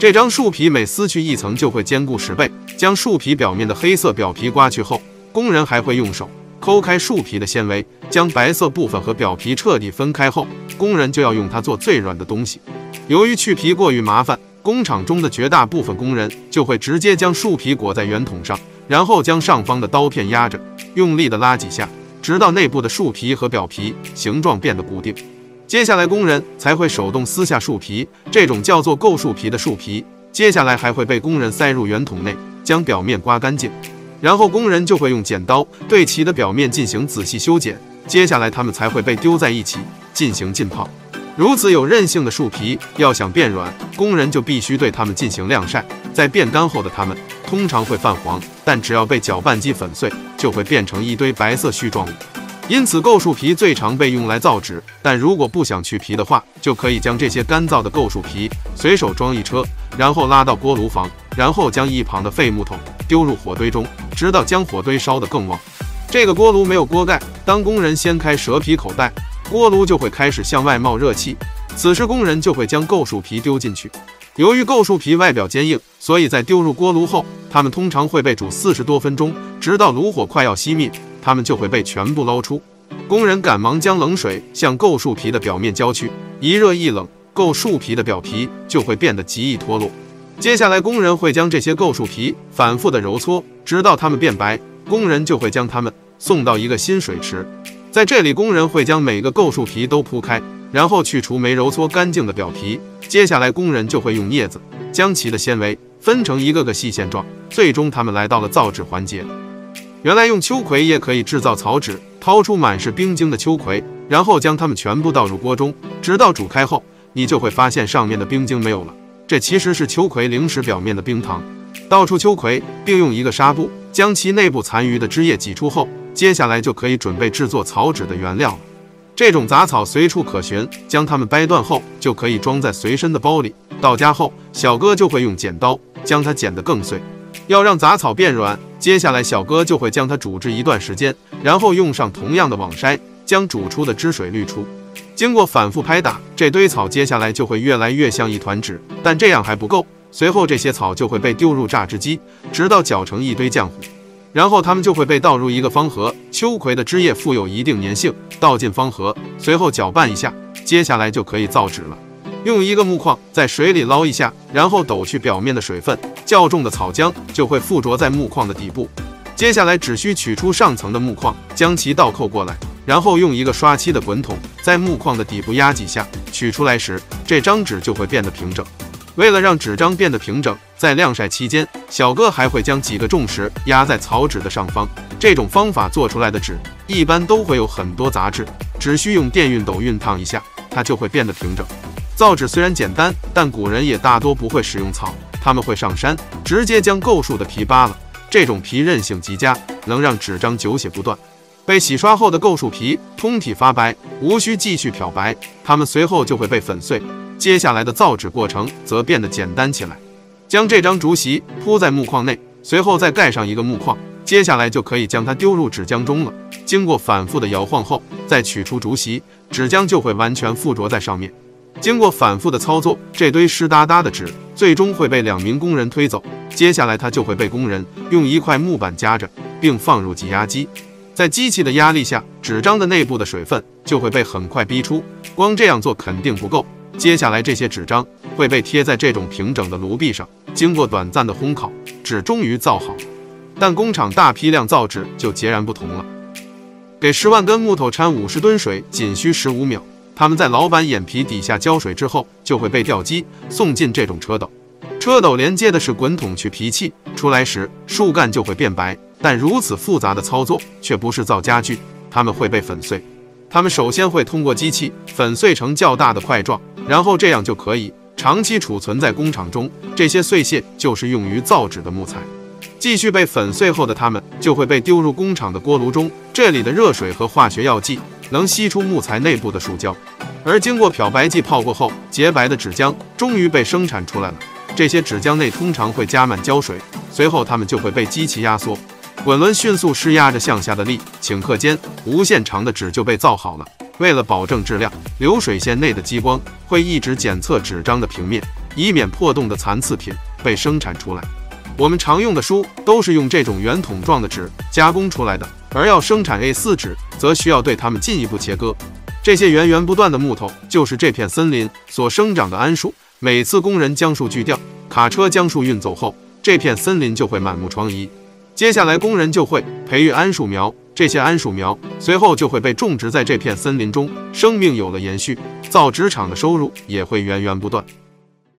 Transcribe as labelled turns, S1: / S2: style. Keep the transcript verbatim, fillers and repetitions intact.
S1: 这张树皮每撕去一层，就会坚固十倍。将树皮表面的黑色表皮刮去后，工人还会用手抠开树皮的纤维，将白色部分和表皮彻底分开后，工人就要用它做最软的东西。由于去皮过于麻烦，工厂中的绝大部分工人就会直接将树皮裹在圆筒上，然后将上方的刀片压着，用力的拉几下，直到内部的树皮和表皮形状变得固定。接下来工人才会手动撕下树皮，这种叫做构树皮的树皮，接下来还会被工人塞入圆筒内，将表面刮干净，然后工人就会用剪刀对其的表面进行仔细修剪，接下来它们才会被丢在一起进行浸泡。如此有韧性的树皮要想变软，工人就必须对它们进行晾晒，在变干后的它们通常会泛黄，但只要被搅拌机粉碎，就会变成一堆白色絮状物。因此构树皮最常被用来造纸，但如果不想去皮的话，就可以将这些干燥的构树皮随手装一车，然后拉到锅炉房，然后将一旁的废木头丢入火堆中，直到将火堆烧得更旺。这个锅炉没有锅盖，当工人掀开蛇皮口袋，锅炉就会开始向外冒热气，此时工人就会将构树皮丢进去。由于构树皮外表坚硬，所以在丢入锅炉后，它们通常会被煮四十多分钟，直到炉火快要熄灭，它们就会被全部捞出。工人赶忙将冷水向构树皮的表面浇去，一热一冷，构树皮的表皮就会变得极易脱落。接下来工人会将这些构树皮反复的揉搓，直到它们变白，工人就会将它们送到一个新水池。在这里，工人会将每个构树皮都铺开，然后去除没揉搓干净的表皮。接下来工人就会用镊子将其的纤维分成一个个细线状，最终他们来到了造纸环节。原来用秋葵也可以制造草纸，掏出满是冰晶的秋葵，然后将它们全部倒入锅中，直到煮开后，你就会发现上面的冰晶没有了，这其实是秋葵零食表面的冰糖。倒出秋葵，并用一个纱布将其内部残余的汁液挤出后，接下来就可以准备制作草纸的原料了。这种杂草随处可寻，将它们掰断后就可以装在随身的包里。到家后，小哥就会用剪刀将它剪得更碎。要让杂草变软，接下来小哥就会将它煮制一段时间，然后用上同样的网筛将煮出的汁水滤出。经过反复拍打，这堆草接下来就会越来越像一团纸，但这样还不够。随后这些草就会被丢入榨汁机，直到搅成一堆浆糊，然后它们就会被倒入一个方盒。秋葵的汁液富有一定粘性，倒进方盒，随后搅拌一下，接下来就可以造纸了。用一个木框在水里捞一下，然后抖去表面的水分，较重的草浆就会附着在木框的底部。接下来只需取出上层的木框，将其倒扣过来，然后用一个刷漆的滚筒在木框的底部压几下，取出来时，这张纸就会变得平整。为了让纸张变得平整，在晾晒期间，小哥还会将几个重石压在草纸的上方。这种方法做出来的纸一般都会有很多杂质，只需用电熨斗熨烫一下，它就会变得平整。造纸虽然简单，但古人也大多不会使用草，他们会上山直接将构树的皮扒了。这种皮韧性极佳，能让纸张久写不断。被洗刷后的构树皮通体发白，无需继续漂白，它们随后就会被粉碎。接下来的造纸过程则变得简单起来。将这张竹席铺在木框内，随后再盖上一个木框，接下来就可以将它丢入纸浆中了。经过反复的摇晃后，再取出竹席，纸浆就会完全附着在上面。经过反复的操作，这堆湿哒哒的纸最终会被两名工人推走。接下来它就会被工人用一块木板夹着，并放入挤压机。在机器的压力下，纸张的内部的水分就会被很快逼出。光这样做肯定不够，接下来这些纸张会被贴在这种平整的炉壁上，经过短暂的烘烤，纸终于造好。但工厂大批量造纸就截然不同了。给十万根木头掺五十吨水，仅需十五秒。他们在老板眼皮底下浇水之后，就会被吊机送进这种车斗。车斗连接的是滚筒去皮器，出来时树干就会变白。但如此复杂的操作却不是造家具，它们会被粉碎。它们首先会通过机器粉碎成较大的块状，然后这样就可以长期储存在工厂中。这些碎屑就是用于造纸的木材。继续被粉碎后的它们就会被丢入工厂的锅炉中，这里的热水和化学药剂能吸出木材内部的树胶，而经过漂白剂泡过后，洁白的纸浆终于被生产出来了。这些纸浆内通常会加满胶水，随后它们就会被机器压缩。滚轮迅速施压着向下的力，顷刻间无限长的纸就被造好了。为了保证质量，流水线内的激光会一直检测纸张的平面， 以免破洞的残次品被生产出来。我们常用的书都是用这种圆筒状的纸加工出来的，而要生产 A 四 纸，则需要对它们进一步切割。这些源源不断的木头就是这片森林所生长的桉树。每次工人将树锯掉，卡车将树运走后，这片森林就会满目疮痍。接下来，工人就会培育桉树苗，这些桉树苗随后就会被种植在这片森林中，生命有了延续，造纸厂的收入也会源源不断。